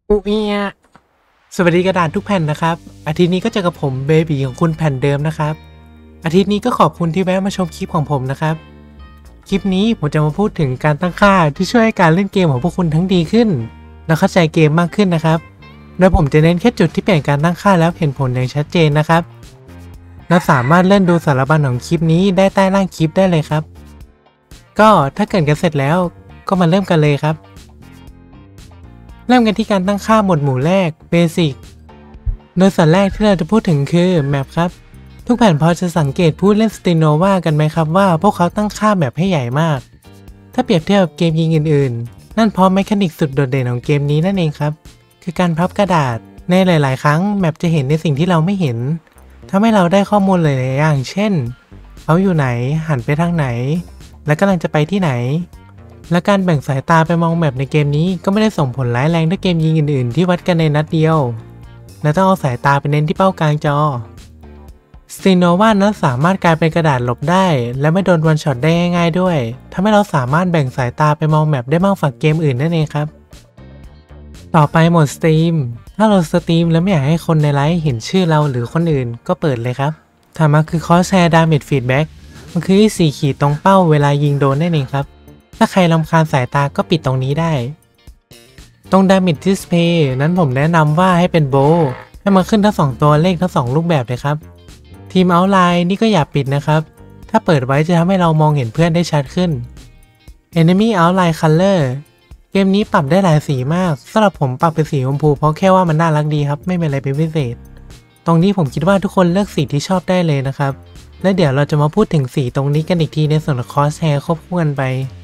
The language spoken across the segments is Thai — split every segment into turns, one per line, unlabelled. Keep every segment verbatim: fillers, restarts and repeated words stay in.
อุเอียสวัสดีกระดาษทุกแผ่นนะครับอาทิตย์นี้ก็เจอกับผมเบบีของคุณแผ่นเดิมนะครับอาทิตย์นี้ก็ขอบคุณที่แวะมาชมคลิปของผมนะครับคลิปนี้ผมจะมาพูดถึงการตั้งค่าที่ช่วยให้การเล่นเกมของพวกคุณทั้งดีขึ้นและเข้าใจเกมมากขึ้นนะครับโดยผมจะเน้นแค่จุดที่เปลี่ยนการตั้งค่าแล้วเห็นผลอย่างชัดเจนนะครับและสามารถเล่นดูสารบัญของคลิปนี้ได้ใต้ล่างคลิปได้เลยครับก็ถ้าเกิดกันเสร็จแล้วก็มาเริ่มกันเลยครับเริ่มกันที่การตั้งค่าหมวดหมู่แรก Basic โดยส่วนแรกที่เราจะพูดถึงคือ Map ครับทุกแผ่นพอจะสังเกตผู้เล่น Stinova กันไหมครับว่าพวกเขาตั้งค่าแมปให้ใหญ่มากถ้าเปรียบเทียบกับเกมยิงอื่นๆนั่นเพราะแมคานิกสุดโดดเด่นของเกมนี้นั่นเองครับคือการพับกระดาษในหลายๆครั้งแมปจะเห็นในสิ่งที่เราไม่เห็นทำให้เราได้ข้อมูลหลายๆอย่างเช่นเขาอยู่ไหนหันไปทางไหนและกำลังจะไปที่ไหนและการแบ่งสายตาไปมองแมปในเกมนี้ก็ไม่ได้ส่งผลร้ายแรงด้วยเกมยิงอื่นๆที่วัดกันในนัดเดียวและต้องเอาสายตาไปเน้นที่เป้ากลางจอ Stinova นั้นสามารถกลายเป็นกระดาษหลบได้และไม่โดนวันช็อตได้ง่ายๆด้วยทำให้เราสามารถแบ่งสายตาไปมองแมปได้มากกว่าเกมอื่นนั่นเองครับต่อไปโหมดสตรีมถ้าเราสตรีมแล้วไม่อยากให้คนในไลฟ์เห็นชื่อเราหรือคนอื่นก็เปิดเลยครับถัดมาคือ Crosshair Damage Feedback มันคือที่สี่ขีดตรงเป้าเวลายิงโดนนั่นเองครับถ้าใครรำคาญสายตาก็ปิดตรงนี้ได้ตรง Damage Display นั้นผมแนะนำว่าให้เป็นโบว์ให้มันขึ้นทั้งสองตัวเลขทั้งสองรูปแบบเลยครับทีม Outline นี่ก็อย่าปิดนะครับถ้าเปิดไว้จะทำให้เรามองเห็นเพื่อนได้ชัดขึ้น Enemy Outline Color เกมนี้ปรับได้หลายสีมากสำหรับผมปรับเป็นสีชมพูเพราะแค่ว่ามันน่ารักดีครับไม่เป็นอะไรเป็นพิเศษตรงนี้ผมคิดว่าทุกคนเลือกสีที่ชอบได้เลยนะครับและเดี๋ยวเราจะมาพูดถึงสีตรงนี้กันอีกทีในส่วนของ Crosshair ควบคู่กันไป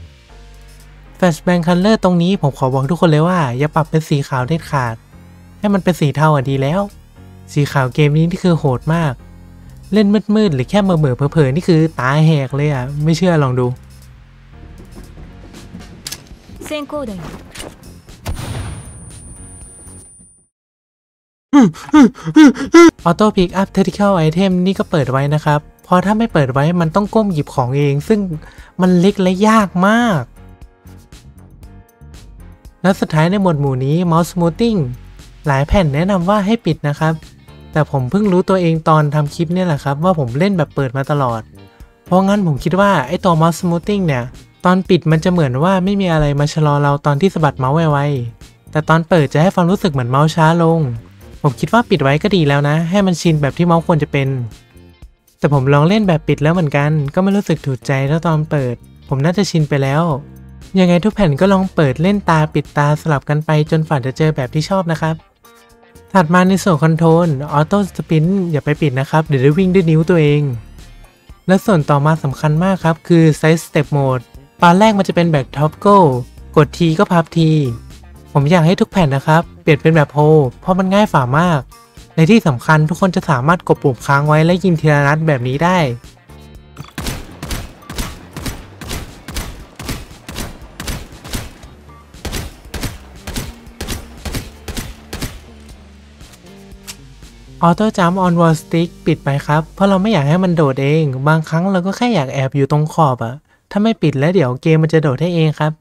Flashbang Color ตรงนี้ผมขอบอกทุกคนเลยว่าอย่าปรับเป็นสีขาวเด็ดขาดให้มันเป็นสีเทาอ่ะดีแล้วสีขาวเกมนี้นี่คือโหดมากเล่นมืดๆหรือแค่เมื่อๆเผลอๆนี่คือตาแหกเลยอ่ะไม่เชื่อลองดูออโต้พิกอัพเทอร์ติคอลไอเทมนี่ก็เปิดไว้นะครับเพราะถ้าไม่เปิดไว้มันต้องก้มหยิบของเองซึ่งมันเล็กและยากมากและสุดท้ายในหมวดหมู่นี้ Mouse Smoothing หลายแผ่นแนะนำว่าให้ปิดนะครับแต่ผมเพิ่งรู้ตัวเองตอนทำคลิปนี่แหละครับว่าผมเล่นแบบเปิดมาตลอดเพราะงั้นผมคิดว่าไอตัว Mouse Smoothing เนี่ยตอนปิดมันจะเหมือนว่าไม่มีอะไรมาชะลอเราตอนที่สะบัดเมาส์ไวๆแต่ตอนเปิดจะให้ความรู้สึกเหมือนเมาส์ช้าลงผมคิดว่าปิดไว้ก็ดีแล้วนะให้มันชินแบบที่เมาส์ควรจะเป็นแต่ผมลองเล่นแบบปิดแล้วเหมือนกันก็ไม่รู้สึกถูกใจเท่าตอนเปิดผมน่าจะชินไปแล้วยังไงทุกแผ่นก็ลองเปิดเล่นตาปิดตาสลับกันไปจนฝันจะเจอแบบที่ชอบนะครับถัดมาในส่วนคอนโทรลออโต้สปินอย่าไปปิดนะครับเดี๋ยวได้วิ่งด้วยนิ้วตัวเองและส่วนต่อมาสำคัญมากครับคือไซส์สเต็ปโหมดตอนแรกมันจะเป็นแบบท็อปโก้กดทีก็พับทีผมอยากให้ทุกแผ่นนะครับเปลี่ยนเป็นแบบโฮเพราะมันง่ายฝ่ามากในที่สำคัญทุกคนจะสามารถกดปุ่มค้างไว้และยิงทีละนัดแบบนี้ได้ออโต้จัมป์ออนวอลสติ๊กปิดไปครับเพราะเราไม่อยากให้มันโดดเองบางครั้งเราก็แค่อยากแอบอยู่ตรงขอบอะถ้าไม่ปิดแล้วเดี๋ยวเกมมันจะโดดให้เองครับ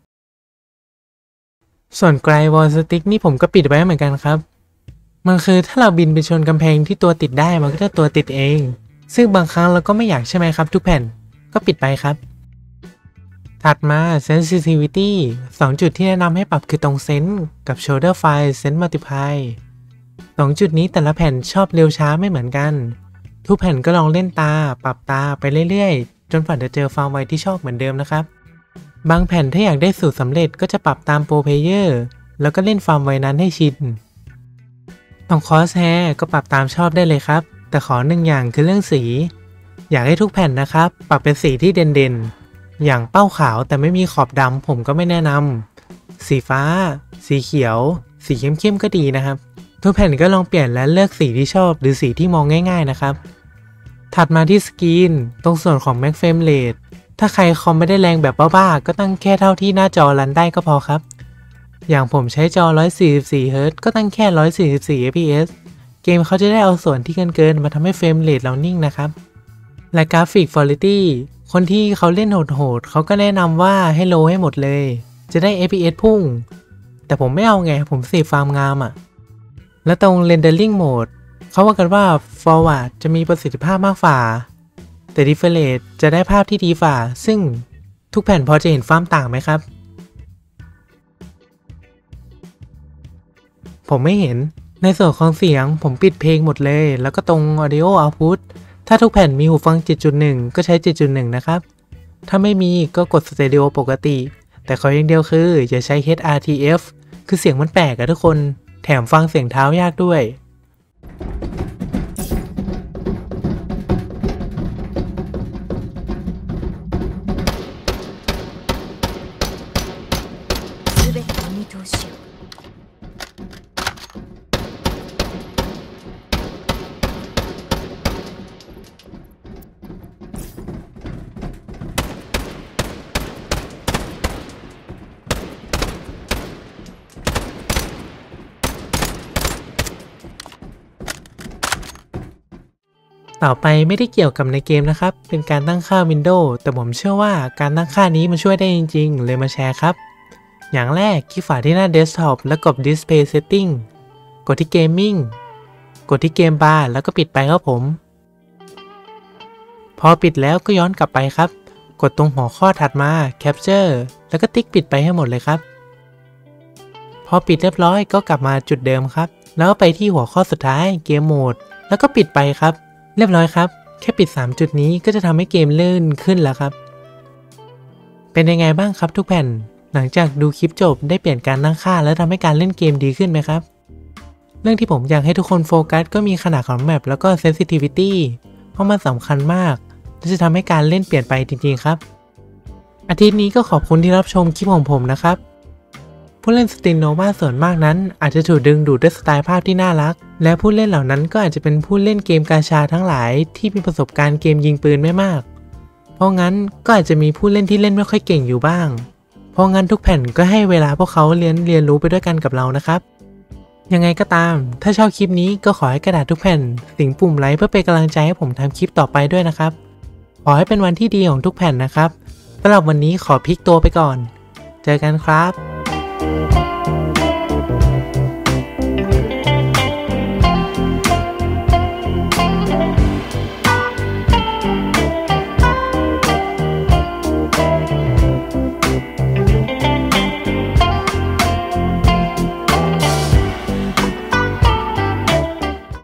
ส่วนไกลวอลสติ๊กนี่ผมก็ปิดไว้เหมือนกันครับมันคือถ้าเราบินไปชนกำแพงที่ตัวติดได้มันก็จะตัวติดเองซึ่งบางครั้งเราก็ไม่อยากใช่ไหมครับทุกแผ่นก็ปิดไปครับถัดมา Sensitivity สองจุดที่แนะนำให้ปรับคือตรง Sense กับ Shoulder File Sense Multiplyสองจุดนี้แต่ละแผ่นชอบเร็วช้าไม่เหมือนกันทุกแผ่นก็ลองเล่นตาปรับตาไปเรื่อยๆจนฝันจะเจอฟาร์มไวที่ชอบเหมือนเดิมนะครับบางแผ่นถ้าอยากได้สูตรสำเร็จก็จะปรับตามโปรเพลเยอร์แล้วก็เล่นฟาร์มไวนั้นให้ชินตรงคอสแฮร์ก็ปรับตามชอบได้เลยครับแต่ขอหนึ่งอย่างคือเรื่องสีอยากให้ทุกแผ่นนะครับปรับเป็นสีที่เด่นๆอย่างเป้าขาวแต่ไม่มีขอบดำผมก็ไม่แนะนำสีฟ้าสีเขียวสีเข้มๆก็ดีนะครับทุกแผ่นก็ลองเปลี่ยนและเลือกสีที่ชอบหรือสีที่มองง่ายๆนะครับถัดมาที่สกรีนตรงส่วนของ Max Frame Rate ถ้าใครคอมไม่ได้แรงแบบบ้าๆก็ตั้งแค่เท่าที่หน้าจอรันได้ก็พอครับอย่างผมใช้จอหนึ่งร้อยสี่สิบสี่เฮิร์ตซ์ก็ตั้งแค่หนึ่งร้อยสี่สิบสี่ เอฟ พี เอส เกมเขาจะได้เอาส่วนที่เกินๆมาทำให้เฟรมเรทเรานิ่งนะครับและกราฟิกควอลิตี้คนที่เขาเล่นโหดๆเขาก็แนะนำว่าให้โลให้หมดเลยจะได้ เอฟ พี เอส พุ่งแต่ผมไม่เอาไงผมเสพฟาร์มงามอะ่ะและตรง Rendering Mode เขาว่ากันว่า Forward จะมีประสิทธิภาพมากฝ่าแต่ Deflate จะได้ภาพที่ดีฝ่าซึ่งทุกแผ่นพอจะเห็นความต่างไหมครับผมไม่เห็นในส่วนของเสียงผมปิดเพลงหมดเลยแล้วก็ตรง Audio Output ถ้าทุกแผ่นมีหูฟัง เจ็ดจุดหนึ่ง ก็ใช้ เจ็ดจุดหนึ่ง นะครับถ้าไม่มีก็กด Stereo ปกติแต่ขออย่างเดียวคืออย่าใช้ เอช อาร์ ที เอฟ คือเสียงมันแปลกอะทุกคนแถมฟังเสียงเท้ายากด้วยต่อไปไม่ได้เกี่ยวกับในเกมนะครับเป็นการตั้งค่า Windows แต่ผมเชื่อว่าการตั้งค่านี้มันช่วยได้จริงๆเลยมาแชร์ครับอย่างแรกคลิกฝาที่หน้า Desktop แล้วกด Display Setting กดที่ Gaming กดที่เกมบาร์แล้วก็ปิดไปครับผมพอปิดแล้วก็ย้อนกลับไปครับกดตรงหัวข้อถัดมา Capture แล้วก็ติ๊กปิดไปให้หมดเลยครับพอปิดเรียบร้อยก็กลับมาจุดเดิมครับแล้วก็ไปที่หัวข้อสุดท้าย Game Mode แล้วก็ปิดไปครับเรียบร้อยครับแค่ปิดสามจุดนี้ก็จะทำให้เกมลื่นขึ้นแล้วครับเป็นยังไงบ้างครับทุกแผ่นหลังจากดูคลิปจบได้เปลี่ยนการตั้งค่าและทำให้การเล่นเกมดีขึ้นไหมครับเรื่องที่ผมอยากให้ทุกคนโฟกัสก็มีขนาดของแมปแล้วก็ Sensitivity เพราะมันสำคัญมากและจะทำให้การเล่นเปลี่ยนไปจริงๆครับอาทิตย์นี้ก็ขอบคุณที่รับชมคลิปของผมนะครับผู้เล่นสตรีมโนวาส่วนมากนั้นอาจจะถูกดึงดูดด้วยสไตล์ภาพที่น่ารักและผู้เล่นเหล่านั้นก็อาจจะเป็นผู้เล่นเกมกาชาทั้งหลายที่มีประสบการณ์เกมยิงปืนไม่มากเพราะงั้นก็อาจจะมีผู้เล่นที่เล่นไม่ค่อยเก่งอยู่บ้างเพราะงั้นทุกแผ่นก็ให้เวลาพวกเขาเรียนเรียนรู้ไปด้วยกันกับเรานะครับยังไงก็ตามถ้าชอบคลิปนี้ก็ขอให้กระดาษทุกแผ่นสิงปุ่มไลค์เพื่อเป็นกำลังใจให้ผมทำคลิปต่อไปด้วยนะครับขอให้เป็นวันที่ดีของทุกแผ่นนะครับสำหรับวันนี้ขอพลิกตัวไปก่อนเจอกันครับ